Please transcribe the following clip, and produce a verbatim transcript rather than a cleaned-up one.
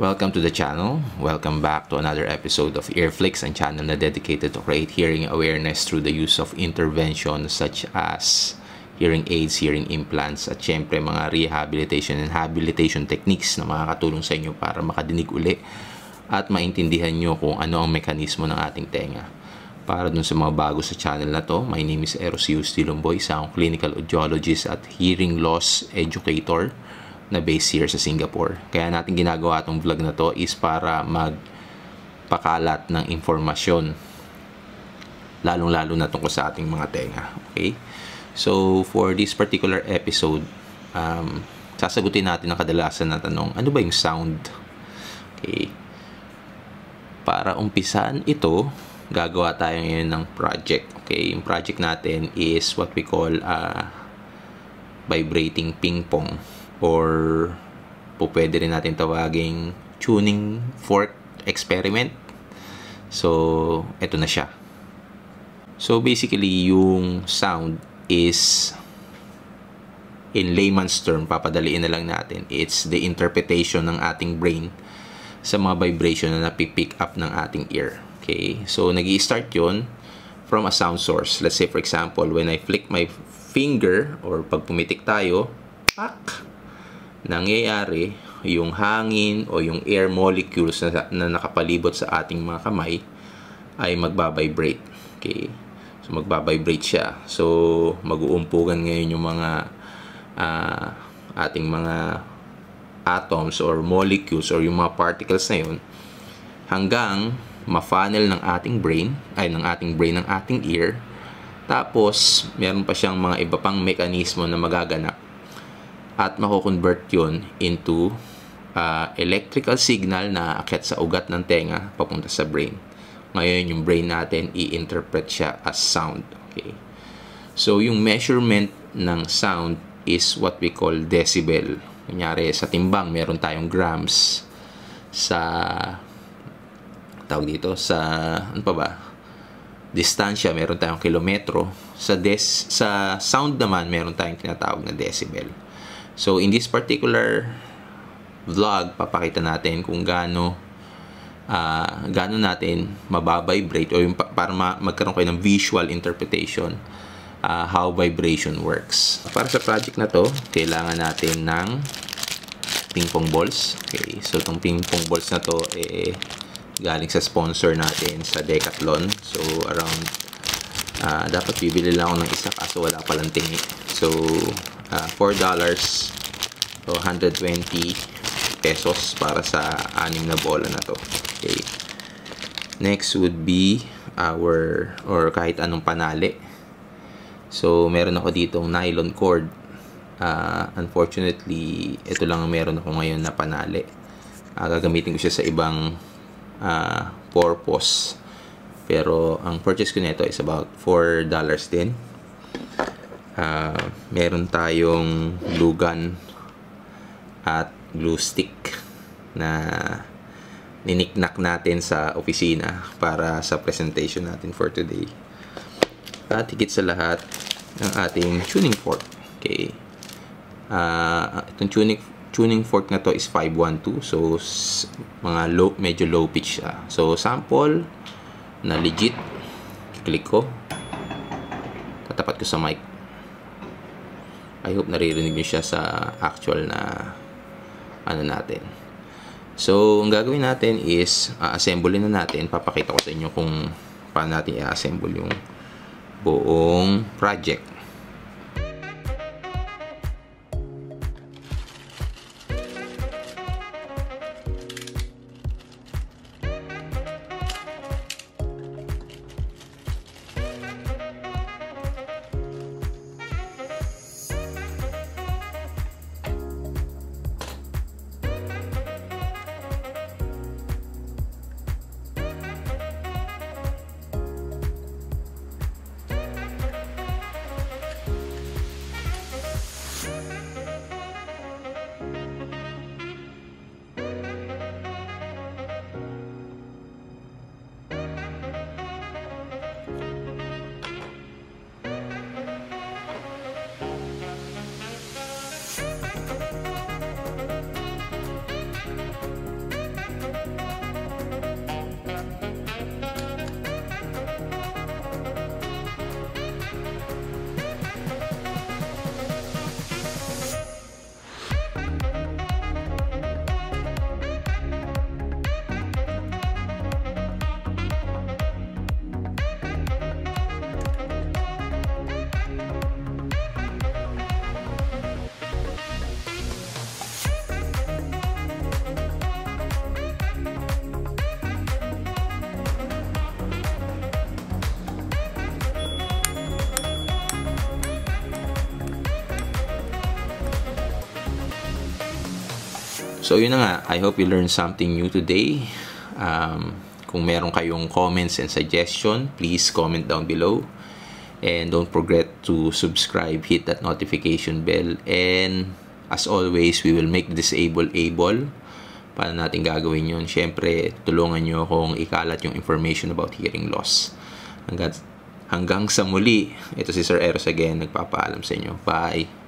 Welcome to the channel. Welcome back to another episode of Earflix, ang channel na dedicated to create hearing awareness through the use of interventions such as hearing aids, hearing implants, at syempre mga rehabilitation and habilitation techniques na makakatulong sa inyo para makadinig uli at maintindihan nyo kung ano ang mekanismo ng ating tenga. Para dun sa mga bago sa channel na to, my name is Eros Lomboy, isang clinical audiologist at hearing loss educator na based here sa Singapore. Kaya natin ginagawa itong vlog na to is para magpakalat ng informasyon lalong-lalo na tungkol sa ating mga tenga. Okay? So, for this particular episode, um, sasagutin natin ang kadalasan na tanong, ano ba yung sound? Okay. Para umpisan ito, gagawa tayo ngayon ng project. Okay? Yung project natin is what we call uh, vibrating ping pong, or po pwede rin natin tawaging tuning fork experiment. So, ito na siya. So, basically, yung sound is, in layman's term, papadaliin na lang natin, it's the interpretation ng ating brain sa mga vibration na napipick up ng ating ear. Okay? So, nag-i-start yun from a sound source. Let's say, for example, when I flick my finger, or pag pumitik tayo, pak! Nangyayari yung hangin o yung air molecules na, na nakapalibot sa ating mga kamay ay magbabibrate. Okay? So, magbabibrate siya. So, mag-uumpugan ngayon yung mga uh, ating mga atoms or molecules or yung mga particles na yun hanggang ma-funnel ng ating brain, ay ng ating brain, ng ating ear. Tapos, meron pa siyang mga iba pang mekanismo na magaganap at mako-convert yun into uh, electrical signal na aakyat sa ugat ng tenga papunta sa brain. Ngayon, yung brain natin i-interpret siya as sound. Okay? So, yung measurement ng sound is what we call decibel. Kunyari, sa timbang, meron tayong grams. Sa, tawag dito, sa, ano pa ba? Distansya, meron tayong kilometro. Sa, des, sa sound naman, meron tayong tinatawag na decibel. So, in this particular vlog, papakita natin kung gaano uh, gaano natin mababibrate o yung pa para ma magkaroon kayo ng visual interpretation uh, how vibration works. Para sa project na to, kailangan natin ng ping pong balls. Okay, so itong ping pong balls na to eh, galing sa sponsor natin sa Decathlon. So, around uh, dapat bibili lang ako ng isa kaso wala palang tingi. So, Uh, four dollars o one hundred twenty pesos para sa anim na bola na to. Okay. Next would be our, or kahit anong panali. So, meron ako ditong nylon cord. Uh, unfortunately, ito lang ang meron ako ngayon na panali. Uh, gagamitin ko siya sa ibang uh, purpose. Pero, ang purchase ko nito is about four dollars din. Uh, meron tayong glue gun at glue stick na niniknak natin sa opisina para sa presentation natin for today. At higit sa lahat, ng ating tuning fork. Okay. Uh, itong tuning, tuning fork na to is five one two. So, mga low, medyo low pitch siya. So, sample na legit. Click ko. Tatapat ko sa mic. I hope naririnig nyo siya sa actual na ano natin. So, ang gagawin natin is a-assemble na natin. Papakita ko sa inyo kung paano natin i-assemble yung buong project. So yun na nga, I hope you learned something new today. Um, kung meron kayong comments and suggestion, please comment down below. And don't forget to subscribe, hit that notification bell. And as always, we will make disable able. Paano natin gagawin yun? Siyempre, tulungan nyo akong ikalat yung information about hearing loss. Hanggang, hanggang sa muli, ito si Sir Eros again, nagpapaalam sa inyo. Bye!